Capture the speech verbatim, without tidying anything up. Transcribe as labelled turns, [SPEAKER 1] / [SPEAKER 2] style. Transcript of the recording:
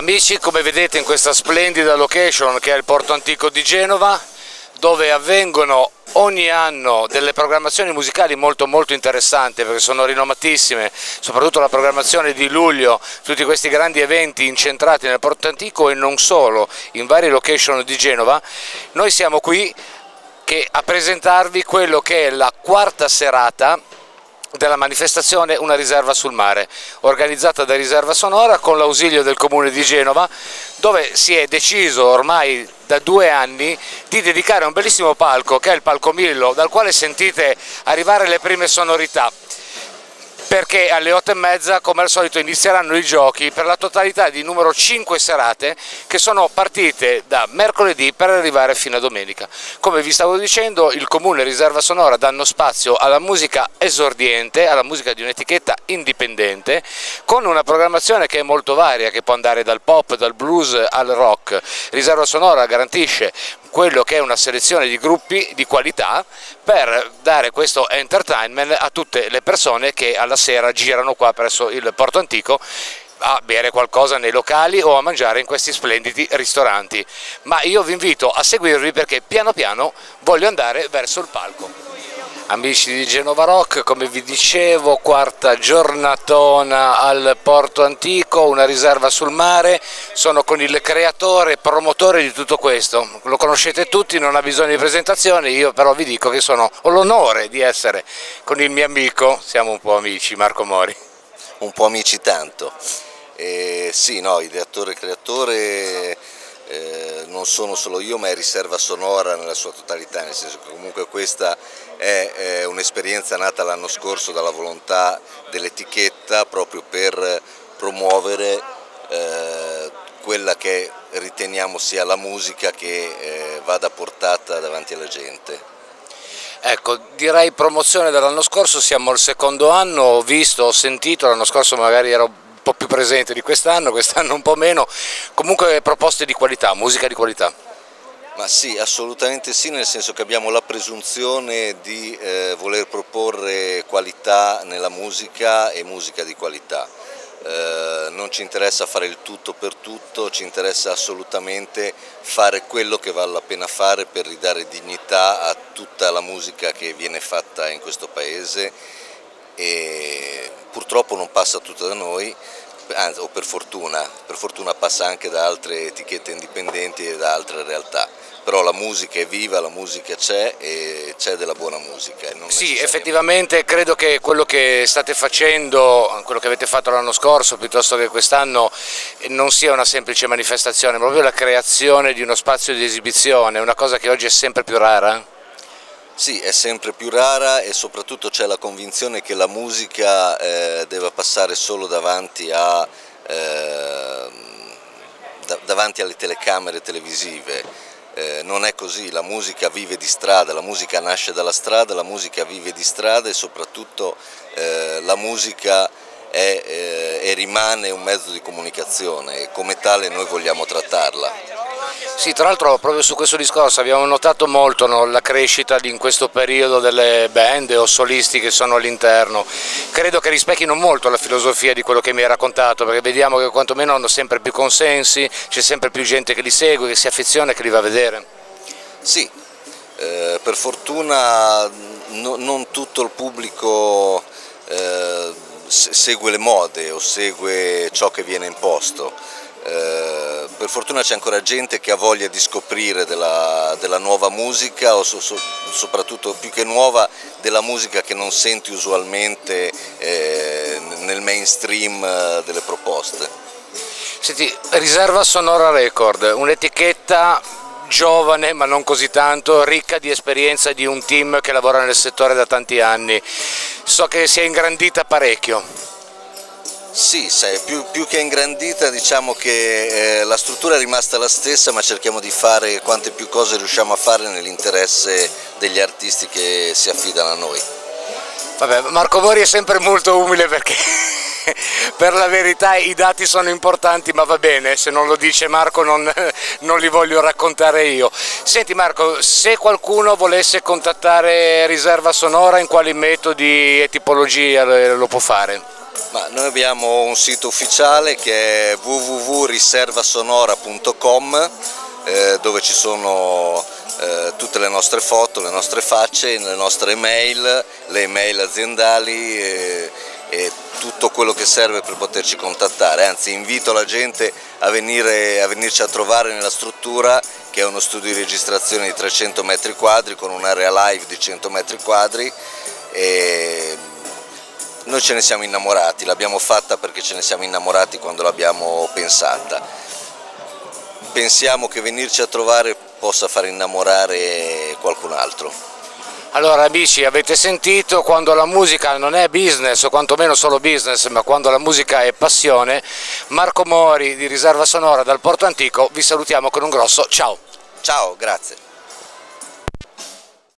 [SPEAKER 1] Amici, come vedete in questa splendida location che è il Porto Antico di Genova, dove avvengono ogni anno delle programmazioni musicali molto molto interessanti, perché sono rinomatissime, soprattutto la programmazione di luglio, tutti questi grandi eventi incentrati nel Porto Antico e non solo, in varie location di Genova. Noi siamo qui che a presentarvi quello che è la quarta serata della manifestazione Una riserva sul mare, organizzata da Riserva Sonora con l'ausilio del Comune di Genova, dove si è deciso ormai da due anni di dedicare un bellissimo palco, che è il Palco Millo, dal quale sentite arrivare le prime sonorità, perché alle otto e mezza come al solito inizieranno i giochi per la totalità di numero cinque serate che sono partite da mercoledì per arrivare fino a domenica. Come vi stavo dicendo, il Comune e Riserva Sonora danno spazio alla musica esordiente, alla musica di un'etichetta indipendente, con una programmazione che è molto varia, che può andare dal pop, dal blues al rock. Riserva Sonora garantisce quello che è una selezione di gruppi di qualità per dare questo entertainment a tutte le persone che alla sera girano qua presso il Porto Antico a bere qualcosa nei locali o a mangiare in questi splendidi ristoranti. Ma io vi invito a seguirvi perché piano piano voglio andare verso il palco. Amici di Genova Rock, come vi dicevo, quarta giornatona al Porto Antico, una riserva sul mare. Sono con il creatore e promotore di tutto questo, lo conoscete tutti, non ha bisogno di presentazioni, io però vi dico che sono, ho l'onore di essere con il mio amico, siamo un po' amici, Marco Mori.
[SPEAKER 2] Un po' amici tanto, eh, sì, no, ideatore e creatore eh, non sono solo io, ma è Riserva Sonora nella sua totalità, nel senso che comunque questa è, è un'esperienza nata l'anno scorso dalla volontà dell'etichetta proprio per promuovere eh, quella che riteniamo sia la musica che eh, vada portata davanti alla gente.
[SPEAKER 1] Ecco, direi promozione dell'anno scorso, siamo al secondo anno, ho visto, ho sentito, l'anno scorso magari ero un po' più presente di quest'anno, quest'anno un po' meno, comunque proposte di qualità, musica di qualità.
[SPEAKER 2] Ma sì, assolutamente sì, nel senso che abbiamo la presunzione di eh, voler proporre qualità nella musica e musica di qualità. Eh, non ci interessa fare il tutto per tutto, ci interessa assolutamente fare quello che vale la pena fare per ridare dignità a tutta la musica che viene fatta in questo paese e purtroppo non passa tutta da noi, anzi, o per fortuna, per fortuna passa anche da altre etichette indipendenti e da altre realtà. Però la musica è viva, la musica c'è e c'è della buona musica. Non
[SPEAKER 1] sì, effettivamente credo che quello che state facendo, quello che avete fatto l'anno scorso piuttosto che quest'anno, non sia una semplice manifestazione, proprio la creazione di uno spazio di esibizione, una cosa che oggi è sempre più rara.
[SPEAKER 2] Sì, è sempre più rara e soprattutto c'è la convinzione che la musica eh, debba passare solo davanti, a, eh, da, davanti alle telecamere televisive. Eh, non è così, la musica vive di strada, la musica nasce dalla strada, la musica vive di strada e soprattutto eh, la musica è eh, e rimane un mezzo di comunicazione e come tale noi vogliamo trattarla.
[SPEAKER 1] Sì, tra l'altro proprio su questo discorso abbiamo notato molto, no, la crescita in questo periodo delle band o solisti che sono all'interno. Credo che rispecchino molto la filosofia di quello che mi hai raccontato, perché vediamo che quantomeno hanno sempre più consensi, c'è sempre più gente che li segue, che si affeziona e che li va a vedere.
[SPEAKER 2] Sì, eh, per fortuna no, non tutto il pubblico eh, segue le mode o segue ciò che viene imposto. Eh, per fortuna c'è ancora gente che ha voglia di scoprire della, della nuova musica o so, so, soprattutto più che nuova della musica che non senti usualmente eh, nel mainstream eh, delle proposte.
[SPEAKER 1] Senti, Riserva Sonora Record, un'etichetta giovane ma non così tanto, ricca di esperienza di un team che lavora nel settore da tanti anni, so che si è ingrandita parecchio.
[SPEAKER 2] Sì, sai, più, più che ingrandita, diciamo che eh, la struttura è rimasta la stessa, ma cerchiamo di fare quante più cose riusciamo a fare nell'interesse degli artisti che si affidano a noi.
[SPEAKER 1] Vabbè, Marco Mori è sempre molto umile perché per la verità i dati sono importanti, ma va bene, se non lo dice Marco non, non li voglio raccontare io. Senti Marco, se qualcuno volesse contattare Riserva Sonora, in quali metodi e tipologia lo può fare?
[SPEAKER 2] Ma noi abbiamo un sito ufficiale che è w w w punto riservasonora punto com, eh, dove ci sono eh, tutte le nostre foto, le nostre facce, le nostre email, le email aziendali e, e tutto quello che serve per poterci contattare. Anzi, invito la gente a, venire, a venirci a trovare nella struttura, che è uno studio di registrazione di trecento metri quadri con un'area live di cento metri quadri. E noi ce ne siamo innamorati, l'abbiamo fatta perché ce ne siamo innamorati quando l'abbiamo pensata. Pensiamo che venirci a trovare possa far innamorare qualcun altro.
[SPEAKER 1] Allora amici, avete sentito, quando la musica non è business o quantomeno solo business, ma quando la musica è passione, Marco Mori di Riserva Sonora dal Porto Antico, vi salutiamo con un grosso ciao.
[SPEAKER 2] Ciao, grazie.